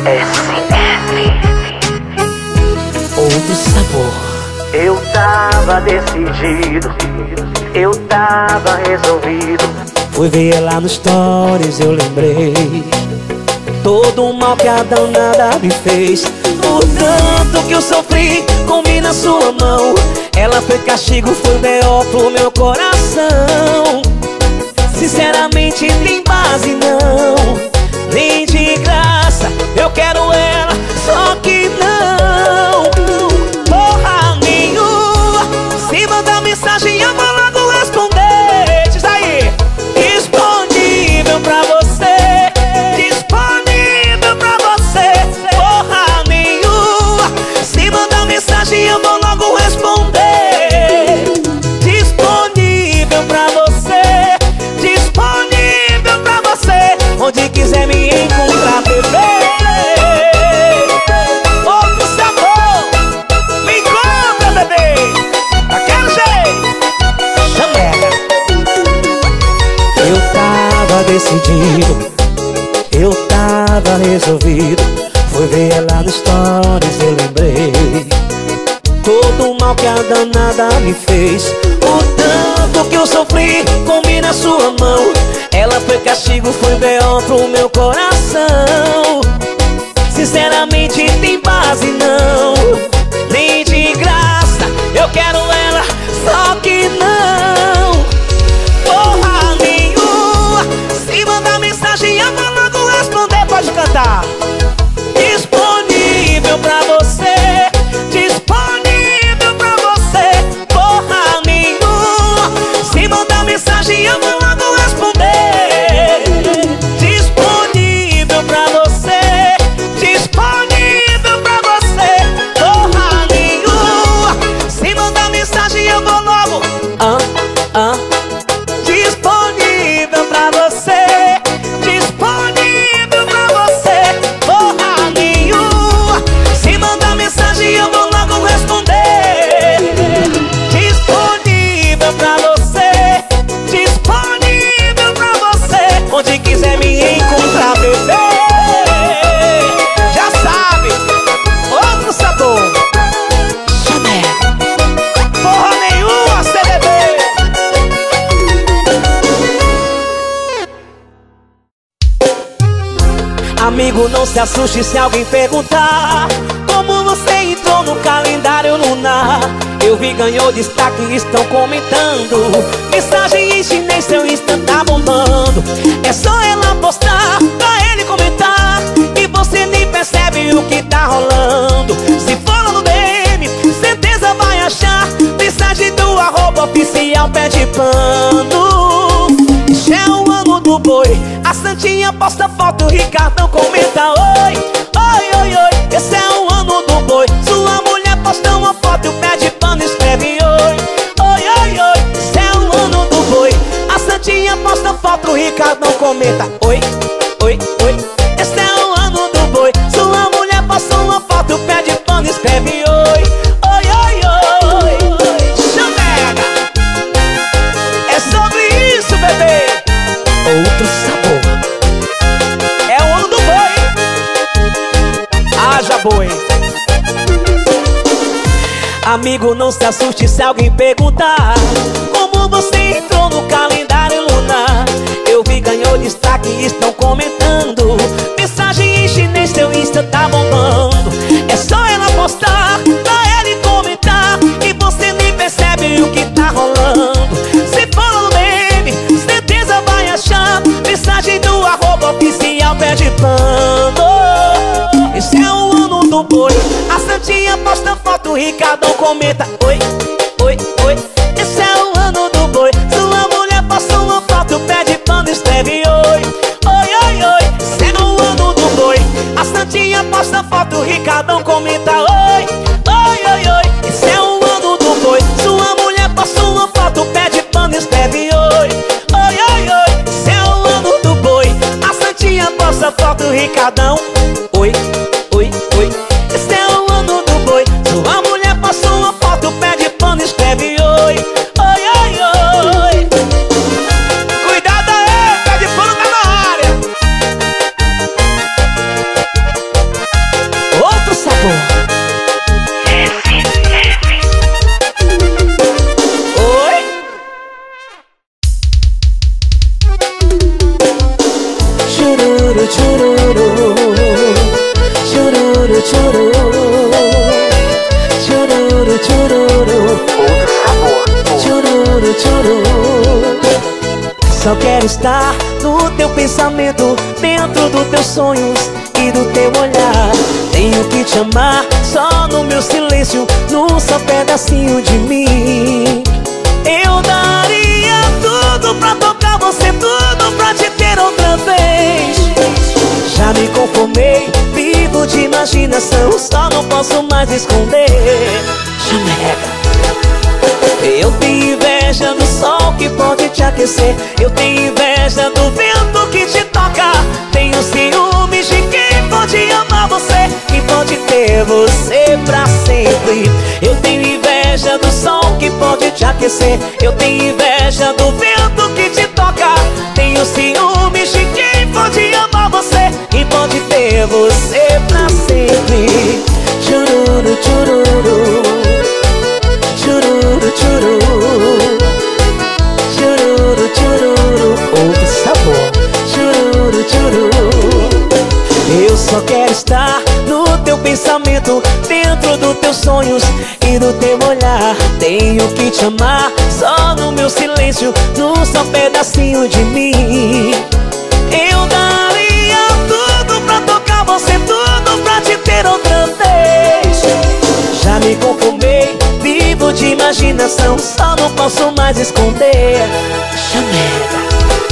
Outro sabor. Eu tava decidido, eu tava resolvido. Fui ver ela no stories, eu lembrei todo o mal que a danada me fez. O tanto que eu sofri com na sua mão. Ela foi castigo, foi B.O. pro meu coração. Sinceramente tem base não, nem de graça. Eu quero ela, só que não. Porra nenhuma. Se mandar mensagem eu vou logo responder. Diz aí. Disponível pra você, disponível pra você. Porra nenhuma. Se mandar mensagem eu vou logo responder. Disponível pra você, disponível pra você. Onde quiser me encontrar, bebê. Outro sabor. Me encontra, bebê. Daquele jeito. Chamega. Eu tava decidido, eu tava resolvido. Fui ver ela no stories, eu lembrei todo o mal que a danada me fez. O tanto que eu sofri com na sua mão. Ela foi castigo, foi B.O. pro meu coração. Sinceramente tem base não, nem de graça. Eu quero ela, só que não. Porra nenhuma. Se mandar mensagem eu vou logo responder. Pode cantar. Disponível pra você, disponível pra você. Porra nenhuma. Se mandar mensagem eu vou logo responder. Disponível pra você, disponível pra você. Porra nenhuma. Se mandar mensagem eu vou logo disponível pra você, disponível pra você. Porra nenhuma. Se mandar mensagem eu vou logo responder. Disponível pra você, disponível pra você. Onde quiser me encontrar, bebê. Já sabe. Outro sabor. Chamé. Porra nenhuma, CDB. Amigo, não se assuste se alguém perguntar como você entrou no calendário lunar. Eu vi, ganhou destaque, estão comentando. Mensagem em chinês, seu Insta tá bombando. É só ela postar, pra ele comentar, e você nem percebe o que tá rolando. Se for lá no DM, certeza vai achar mensagem do @oficial pé de pano. Isso é o ano do boi. A Santinha posta foto, o Ricardão comenta oi, oi, oi, oi. Esse é o ano do boi. Sua mulher posta uma foto, o pé de pano escreve oi, oi, oi, oi. Esse é o ano do boi. A Santinha posta foto, o Ricardão comenta oi, oi, oi. Esse é o ano do boi. Sua mulher posta uma foto, o pé de pano escreve oi, oi, oi, oi. Chamega. É sobre isso, bebê. Outro sabor. É o ano do boi. Haja boi. Amigo, não se assuste se alguém perguntar como você entrou no calendário lunar. Eu vi, ganhou destaque, estão comentando. Mensagem em chinês, seu Insta tá bombando. É só ela postar, pra ele comentar, e você nem percebe o que tá rolando. Se for no meme, certeza vai achar mensagem do @oficial pé de pano. Esse é o ano do boi. A Santinha posta foto, o Ricardão comenta oi, oi, oi. Esse é o ano do boi. Sua mulher posta uma foto, o pé de pano escreve oi, oi, oi, oi. Esse é o ano do boi. A Santinha posta foto, o Ricardão comenta oi, oi, oi, oi. Esse é o ano do boi. Sua mulher posta uma foto, o pé de pano escreve oi, oi, oi, oi. Esse é o ano do boi. A Santinha posta foto, o Ricardão oi, oi, oi. Esse é o ano do boi. Sua mulher posta uma foto, o pé de pano escreve oi, oi, oi, oi. Cuidado aí, pé de pano tá na área. Chururu, chururu, chururu, chururu, chururu, chururu, chururu, chururu. Só quero estar no teu pensamento, dentro dos teus sonhos e do teu olhar. Tenho que te amar só no meu silêncio, num só pedacinho de mim. Eu daria tudo pra tocar você, tudo pra te ter outra vez. Já me conformei, vivo de imaginação, só não posso mais esconder. Chameca. Eu tenho inveja do sol que pode te aquecer, eu tenho inveja do vento que te toca. Tenho ciúmes de quem pode amar você, que pode ter você pra sempre. Eu tenho inveja do sol que pode te aquecer, eu tenho inveja do vento que te toca. Tenho ciúmes de quem pode amar você, que pode ter você pra sempre. Chururu, chururu, chururu, chururu, chururu, chururu, outro sabor. Chururu, chururu. Eu só quero estar no teu pensamento, dentro dos teus sonhos e do teu olhar. Tenho que te amar só no meu silêncio, num só pedacinho de mim. Eu daria tudo pra tocar você, tudo pra te ter outra vez. Já me conformei, vivo de imaginação, só não posso mais esconder. Chameca.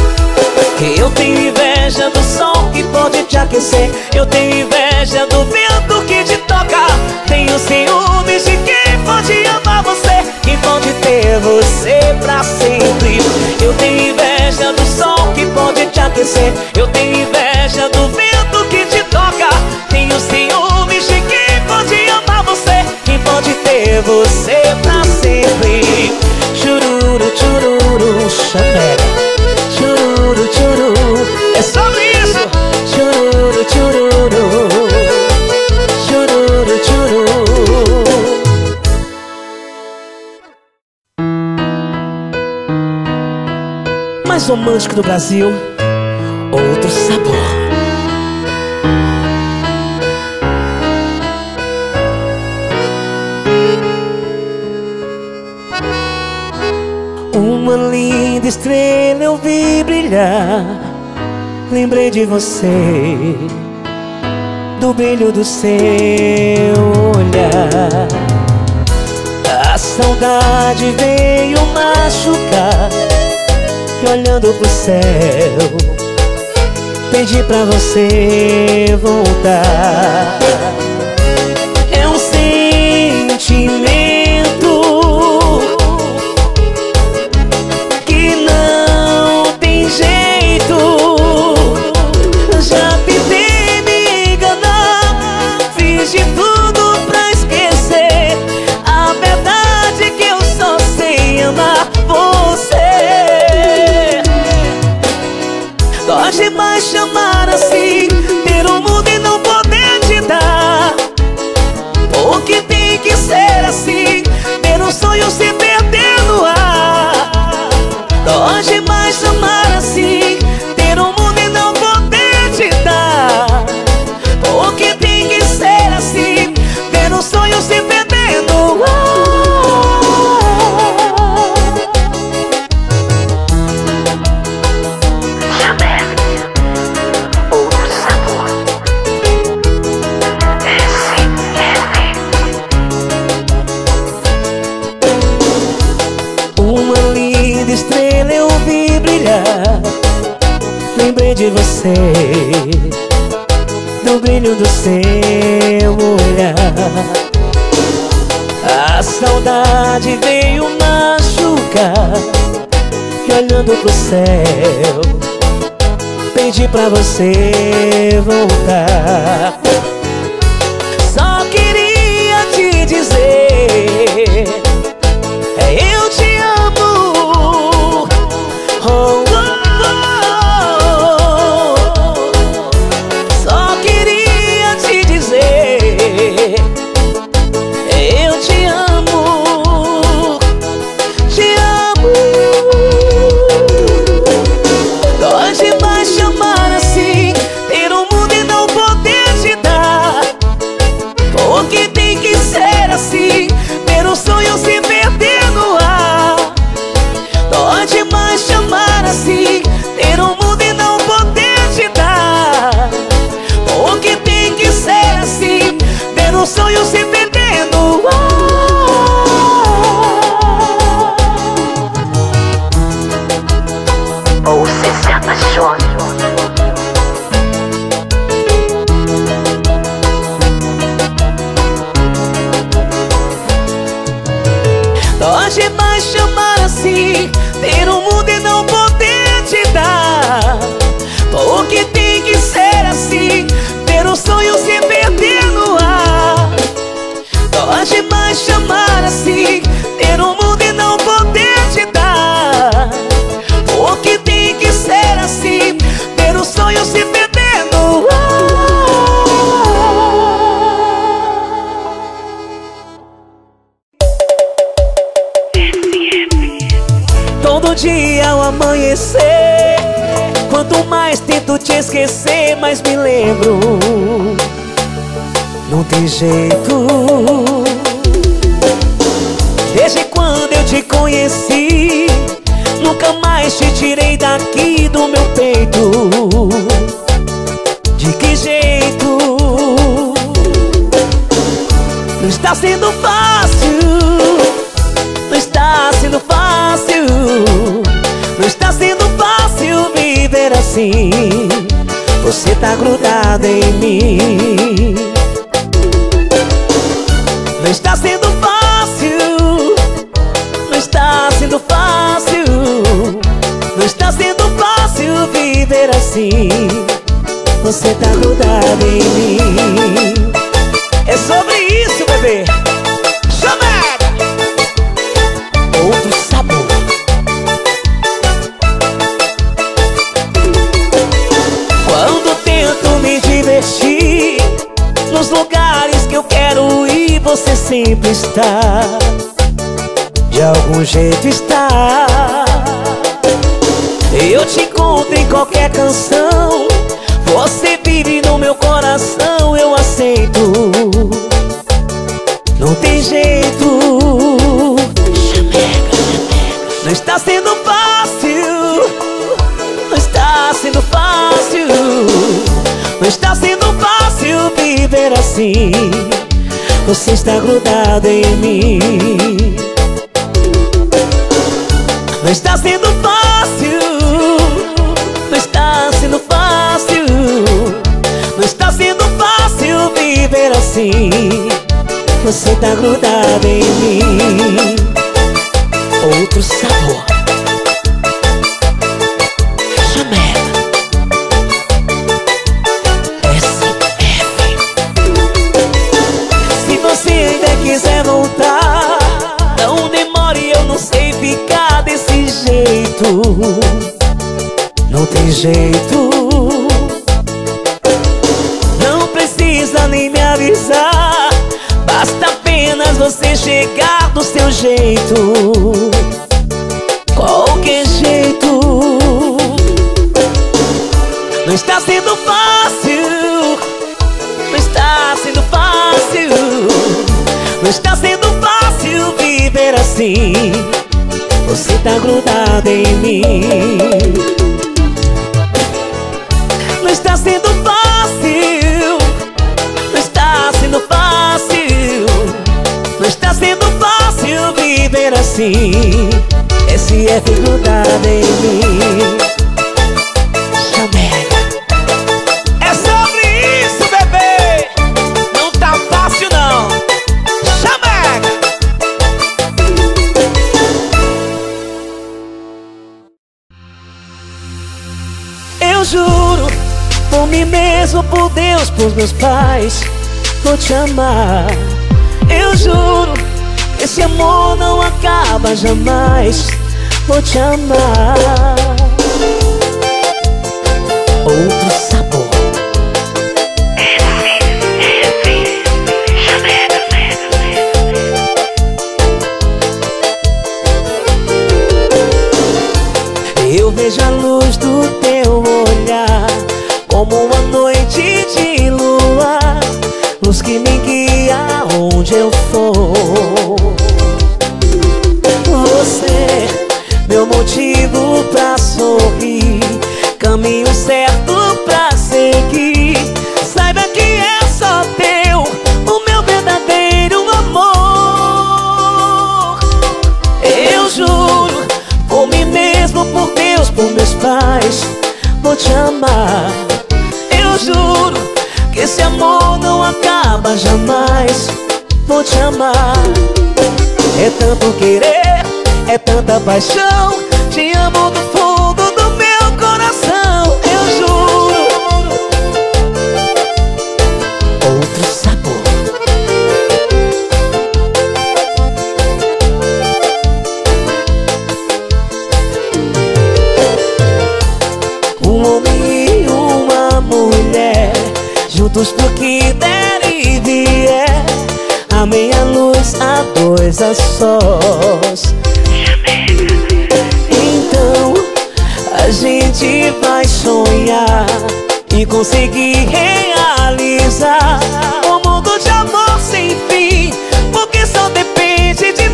Eu tenho inveja do sol que pode te aquecer, eu tenho inveja do vento que te toca. Tenho ciúmes de quem pode amar você, que pode ter você pra sempre. Eu tenho inveja do sol que pode te aquecer, eu tenho inveja do vento que te toca. Tenho ciúmes de quem pode amar você, que pode ter você pra sempre. Chururu, chururu, chameca. Chururu, chururu, é sobre isso. Chururu, chururu, chururu, chururu. Mais romântico do Brasil, outro sabor. Uma linda estrela eu vi brilhar, lembrei de você, do brilho do seu olhar. A saudade veio machucar, e olhando pro céu, pedi pra você voltar. É um sentimento demais chamar assim, ter o mundo e não poder te dar. Porque tem que ser assim, ter um sonho se perder no ar. Dói demais chamar assim, ter o mundo e não poder te dar. Porque tem que ser assim, ter um sonho se perder no ar. Estrela eu vi brilhar, lembrei de você, do brilho do seu olhar. A saudade veio machucar, e olhando pro céu, pedi pra você voltar. Só queria te dizer, eu te amo. Oh, oh, oh. Só queria te dizer, eu te amo, te amo. Dói demais chamar assim, esquecer. Quanto mais tento te esquecer, mais me lembro. Não tem jeito. Desde quando eu te conheci, nunca mais te tirei daqui do meu peito. De que jeito? Não está sendo fácil. Não está sendo fácil. Não está sendo fácil viver assim. Você tá grudado em mim. Não está sendo fácil. Não está sendo fácil. Não está sendo fácil viver assim. Você tá grudado em mim. É sobre isso, bebê. Chamada! Outro sabor. Quando tento me divertir nos lugares que eu quero ir, você sempre está. De algum jeito está. Eu te encontro em qualquer canção. Você vive no meu coração, eu aceito. Não tem jeito. Não está sendo fácil. Não está sendo fácil. Não está sendo fácil viver assim. Você está grudado em mim. Não está sendo fácil. Não está sendo fácil. Não está sendo fácil viver assim. Você tá grudado em mim. Outro sabor. Chamada SF. Se você ainda quiser voltar, não demore, eu não sei ficar desse jeito. Não tem jeito. Não precisa nem me avisar. Basta apenas você chegar do seu jeito. Qualquer jeito. Não está sendo fácil. Não está sendo fácil. Não está sendo fácil viver assim. Você tá grudado em mim. Não está sendo fácil. Não está sendo fácil. Não está sendo fácil viver assim. SF grudado em mim. Chamega. É sobre isso, bebê. Não tá fácil não. Chamega. Eu juro por mim mesmo, por Deus, por meus pais, vou te amar. Eu juro, esse amor não acaba jamais. Vou te amar. Outro sabor. Eu vejo a luz do teu olhar como uma noite de lua, luz que me guia onde eu for. Você, meu motivo pra sorrir, caminho certo pra seguir. Saiba que é só teu o meu verdadeiro amor. Eu juro por mim mesmo, por Deus, por meus pais, vou te amar. Eu juro que esse amor não acaba jamais. Vou te amar. É tanto querer, é tanta paixão. Te amo do fundo do meu coração. Eu juro. Outro sabor. Um homem e uma mulher, juntos pro que der e vier. A meia luz, a dois a sós. Então a gente vai sonhar e conseguir realizar um mundo de amor sem fim, porque só depende de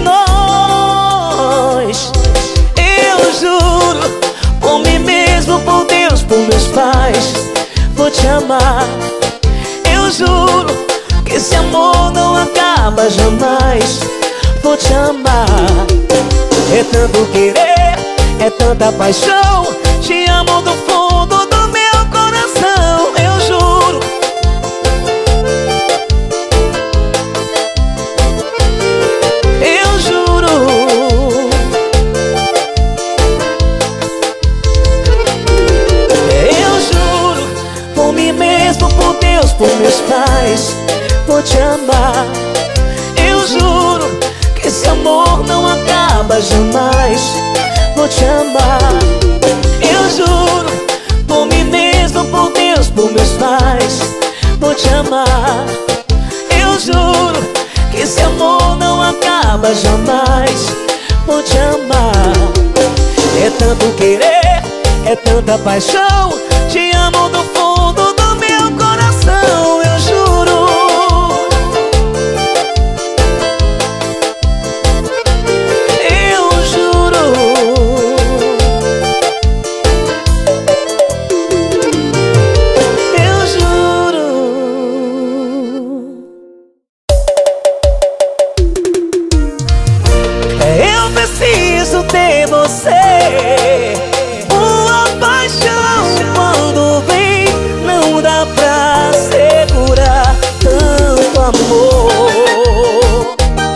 nós. Eu juro, por mim mesmo, por Deus, por meus pais, vou te amar. Eu juro que esse amor não acaba jamais. Vou te amar. É tanto querer, é tanta paixão. Te amo do fundo do meu coração. Eu juro. Eu juro. Eu juro, por mim mesmo, por Deus, por meus pais, vou te amar. Eu juro que esse amor não acaba jamais. Vou te amar. Eu juro, por mim mesmo, por Deus, por meus pais, vou te amar. Eu juro que esse amor não acaba jamais. Vou te amar. É tanto querer, é tanta paixão. Te amo do fundo do meu coração. Eu juro. Ter você, uma paixão quando vem, não dá pra segurar tanto amor.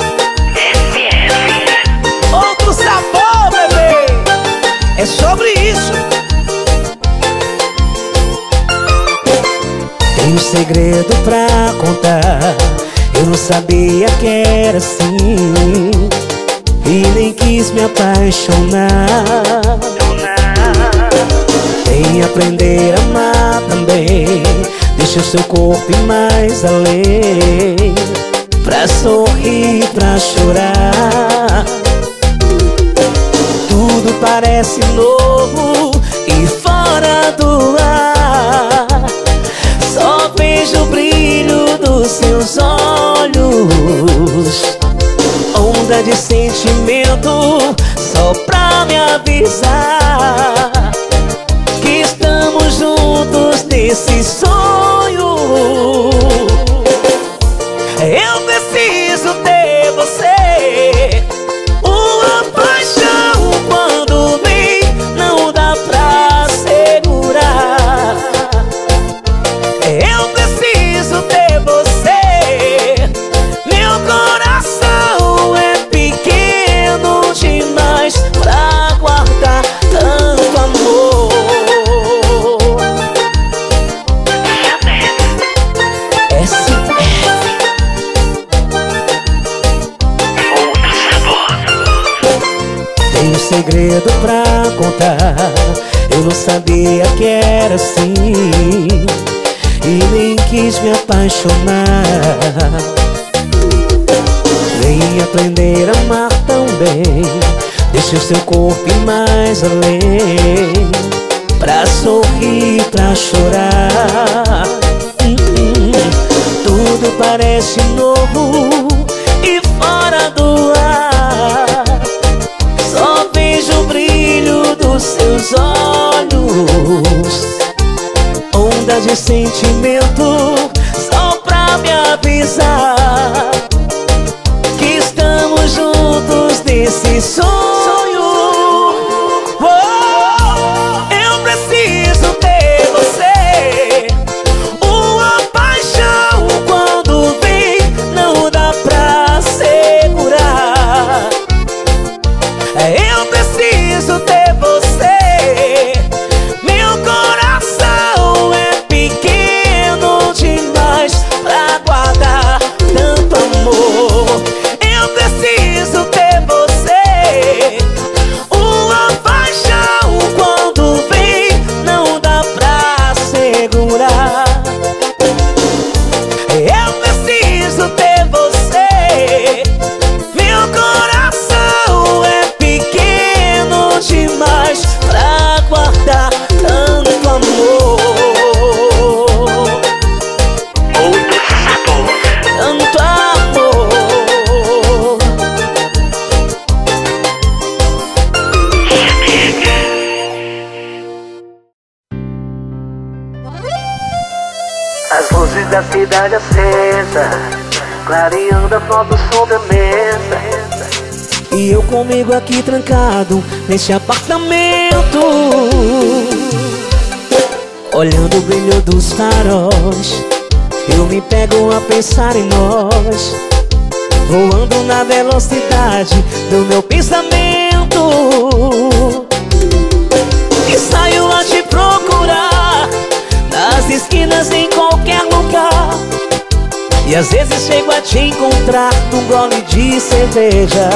Outro sabor, bebê, é sobre isso. Tem um segredo pra contar, eu não sabia que era assim e nem quis me apaixonar. Tem aprender a amar também. Deixa o seu corpo ir mais além, pra sorrir, pra chorar. Tudo parece novo e fora do ar. Só vejo o brilho dos seus olhos, onda de sentimento, só pra me avisar que estamos juntos nesse sonho. Eu preciso ter você, uma paixão quando vem, não dá pra segurar. Eu preciso ter você, meu coração é pequeno demais pra guardar tanto amor. SF. Tem um segredo pra contar, eu não sabia que era assim e nem quis me apaixonar. Vem aprender a amar tão bem. Deixa o seu corpo ir mais além, pra sorrir, pra chorar. Tudo parece novo e fora do ar. Só vejo o brilho dos seus olhos, onda de sentimento, só pra me avisar que estamos juntos nesse sonho. Eu preciso ter você, uma paixão quando vem, não dá pra segurar. Eu preciso ter você, meu coração é pequeno demais pra guardar tanto amor. Eu preciso ter você, As luzes da cidade acesa, clareando a foto sobre a mesa. E eu comigo aqui trancado nesse apartamento, olhando o brilho dos faróis. Eu me pego a pensar em nós, voando na velocidade do meu pensamento. E saio a te procurar nas esquinas, em qualquer lugar. E às vezes chego a te encontrar num gole de cerveja.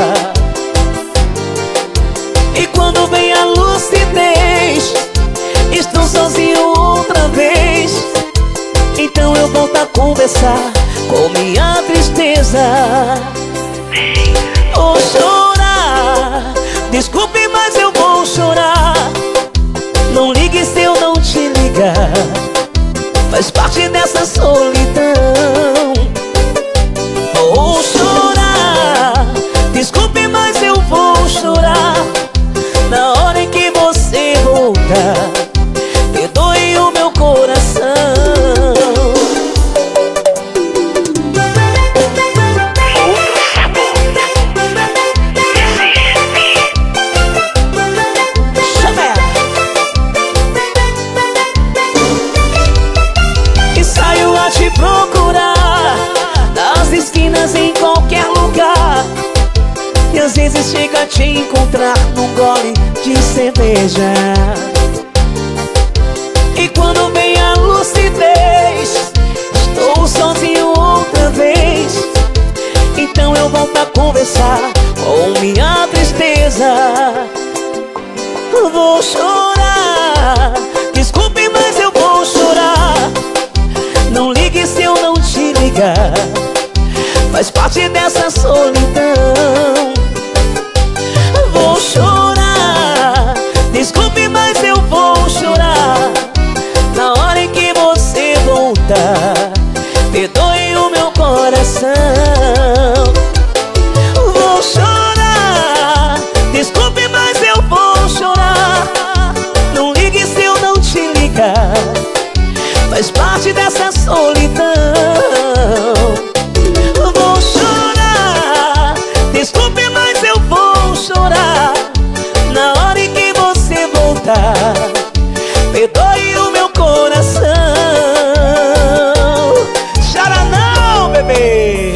E quando vem a lucidez, estou sozinho outra vez. Então eu volto a conversar com minha tristeza. Vou chorar, desculpe, mas eu vou chorar. Não ligue se eu não te ligar, faz parte dessa solidão. Vou chorar, desculpe, mas eu vou chorar. Na hora em que você voltar, perdoe o meu coração. E saio a te procurar nas esquinas, em qualquer lugar. E às vezes chega a te encontrar num gole de cerveja. E quando vem a lucidez, estou sozinho outra vez. Então eu volto a conversar com minha tristeza. Vou chorar, desculpe, mas eu vou chorar. Não ligue se eu não te ligar, faz parte dessa solidão. Vou chorar, desculpe, mas eu vou chorar. Na hora em que você voltar, perdoe o meu coração. Vou chorar, desculpe, mas eu vou chorar. Não ligue se eu não te ligar, faz parte dessa solidão. Vou chorar, desculpe, mas eu vou chorar. Na hora em que você voltar, perdoe o meu coração. Chora não, bebê.